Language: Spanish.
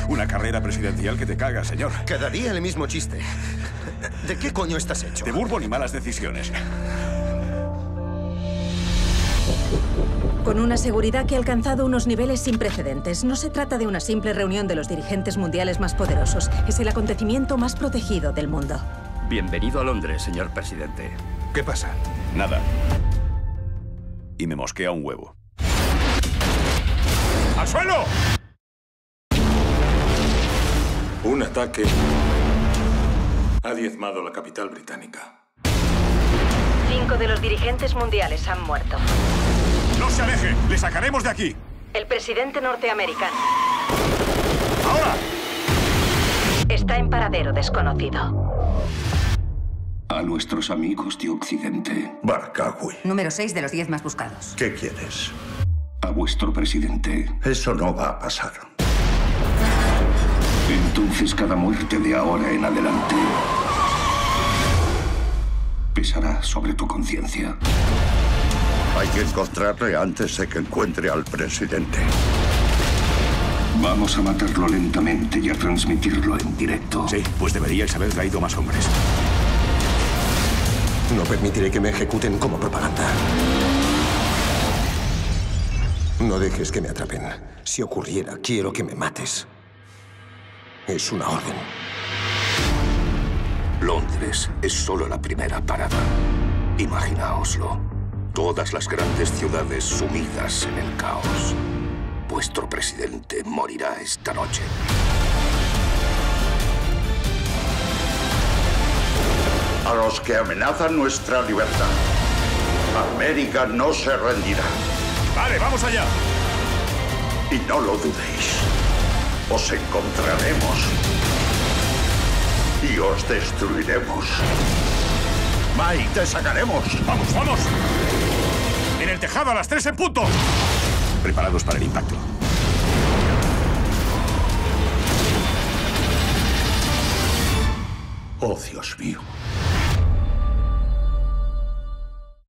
Una carrera presidencial que te caga, señor. Quedaría el mismo chiste. ¿De qué coño estás hecho? De bourbon y malas decisiones. Con una seguridad que ha alcanzado unos niveles sin precedentes. No se trata de una simple reunión de los dirigentes mundiales más poderosos. Es el acontecimiento más protegido del mundo. Bienvenido a Londres, señor presidente. ¿Qué pasa? Nada. Y me mosquea un huevo. ¡Al suelo! Un ataque ha diezmado la capital británica. 5 de los dirigentes mundiales han muerto. ¡No se aleje! ¡Le sacaremos de aquí! El presidente norteamericano ¡Ahora! está en paradero desconocido. A nuestros amigos de Occidente. Barkawi, Número 6 de los 10 más buscados. ¿qué quieres? A vuestro presidente. Eso no va a pasar. Entonces cada muerte de ahora en adelante pesará sobre tu conciencia. Hay que encontrarle antes de que encuentre al presidente. Vamos a matarlo lentamente y a transmitirlo en directo. Sí, pues deberíais haber traído más hombres. No permitiré que me ejecuten como propaganda. No dejes que me atrapen. Si ocurriera, quiero que me mates. Es una orden. Londres es solo la primera parada. Imaginaoslo. Todas las grandes ciudades sumidas en el caos. Vuestro presidente morirá esta noche. A los que amenazan nuestra libertad, América no se rendirá. ¡Vale, vamos allá! Y no lo dudéis. Os encontraremos. Y os destruiremos. Mike, te sacaremos. ¡Vamos, vamos! ¡En el tejado a las 3 en punto! Preparados para el impacto. Oh, Dios mío.